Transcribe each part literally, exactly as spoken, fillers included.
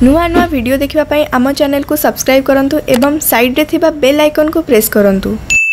नुआ नुआ वीडियो देखिबा पई आम चैनल को सब्सक्राइब करंतु एवं साइड रे थिबा बेल आइकन को प्रेस करंतु।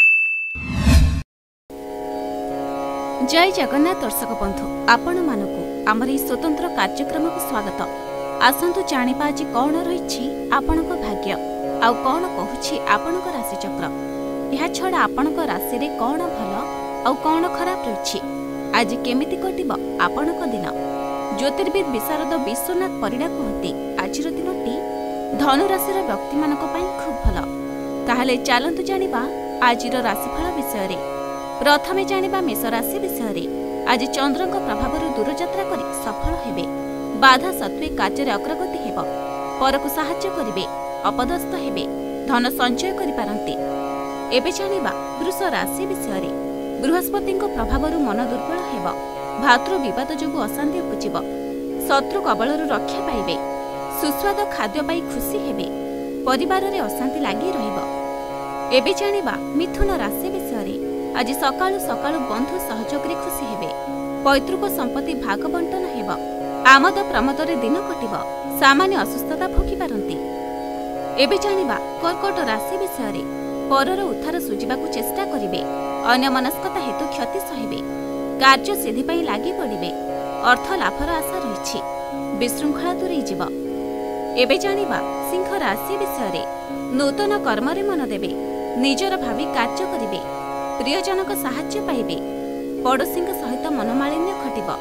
जय जगन्नाथ दर्शक बंधु आपण मानकु आमर स्वतंत्र कार्यक्रम को स्वागत। आसंतु जानिबा आज कौन रही आपणक भाग्य आउ कौन कहूछि आपणक राशि चक्र। यह छड़ा आपणक राशि रे कौन भल आउ कौन खराब रही आज केमिति कटिब आपणक दिन। ज्योतिर्विद विशारद विश्वनाथ परिडा कहते आज दिनटी धनु राशि व्यक्ति मानक पई खूब भल। ताहले चलंतु जानिबा आजिर राशिफल विषय रे। प्रथमे जानिबा मेष राशि विषय रे। आज चंद्रक प्रभाव दूरयात्रा करी सफल हेबे। बाधा सत्वे कार्य अग्रगति हेब। परकु साहाय्य करिवे, अपदस्थ हेबे, धन संचय करि पारंती। एबे जानिबा वृष राशि विषय रे। बृहस्पति प्रभाव मन दुर्बल हेब। भातृ विवाद जोगु अशांति उपजिब। शत्रु कबलर रक्षा पाइबे। सुस्वाद खाद्य पाई खुशी हेबे। परिवार रे अशांति लागी रहिब। एबे जानिबा मिथुन राशि विषय रे। आज सकाळु सकाळु बंधु सहयोग रे खुशी हेबे। पैतृक संपत्ति भाग बंटन हेब। आमद प्रमोद रे दिन कटिब। सामान्य असुस्थता भोगी पारंती। एबे जानिबा कर्कट राशि विषय रे। परर उद्धार सुजिबाकु चेष्टा करिवे। अन्यमनस्कता हेतु क्षति सहिबे। कार्य सिद्धि पाई लागी पड़िबे। अर्थ लाभर आशा रही। विशृंखला दूरे जीव। एबे जानिबा सिंह राशि विषय रे। नूतन कर्म रे मन देबे। निजर भावी कार्य करिवे। प्रियजनक साहाय्य पाइबे। पड़ोसी सहित मनोमालिन्य घटिब।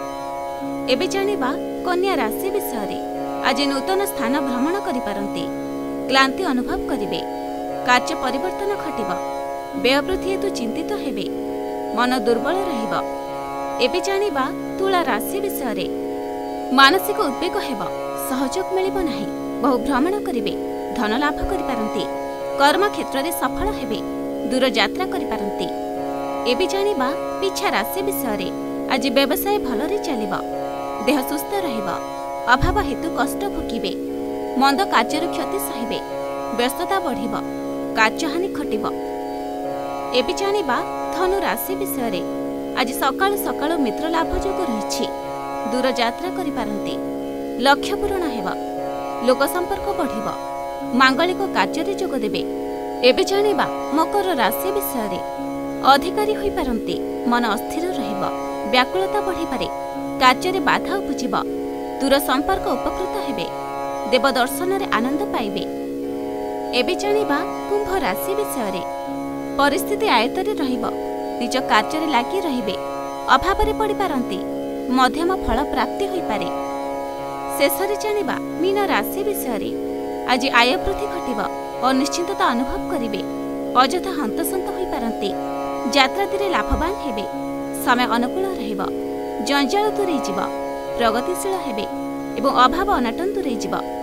एबे जानिबा कन्या राशि विषय रे। आज नूतन स्थान भ्रमण करि पारंती। क्लांति अनुभव करिवे। कार्य परिवर्तन घटिब। व्यय वृद्धि हेतु चिंतित हेबे। मन दुर्बल रहिब। एबे जानिबा तुला राशि विषय रे। मानसिक उद्वेग हेब। सहयोग मिलिब नाही। बहु भ्रमण करिवे। धन लाभ करि पारंती। कर्म क्षेत्र रे सफल हेबे। दूर यात्रा करि पारंती। एबे जानिबा पिछा राशि विषय रे। आज व्यवसाय भल रे चलिब। देह सुस्थ रहिब। अभाव हेतु कष्ट भोगिबे। मंद कार्यर क्षति सहिबे। व्यस्तता बढ़िब। कार्यहानि घटिब। एबे जानिबा धनु राशि विषय रे। आज सकाळु सकाळु मित्र लाभ जोग रही। दूर यात्रा करि पारंती। लक्ष्य पूरण हेब। लोक संपर्क बढ़िब। मांगलिक कार्य रे जोग देबे। एबे जानिबा मकर राशि विषय रे। अधिकारी होई पारंती। मन अस्थिर रहिब। व्याकुलता बढ़ी पारे। कार्य रे बाधा उपजिब। दूर संपर्क उपकृत हेबे। देव दर्शन रे आनंद पाइबे। एबे जानिबा कुंभ राशि विषय रे। परिस्थिति आयत्तरे रहिब। निज कार्य रे लागी रहिबे। अभाव रे पड़ी पारंती। मध्यम फल प्राप्ति होई पारे। शेषरे जानिबा मीन राशि विषय रे। आज आय वृद्धि घटिब। अनिश्चितता अनुभव करिवे। अଯଥା हंतसंत होई पारंती। यात्रातिर लाभवान हेबे। समय अनुकूल रहिब। जंजाल दूरे जीव। प्रगतिशील हेबे एवं अभाव अनाटन दूरे जीव।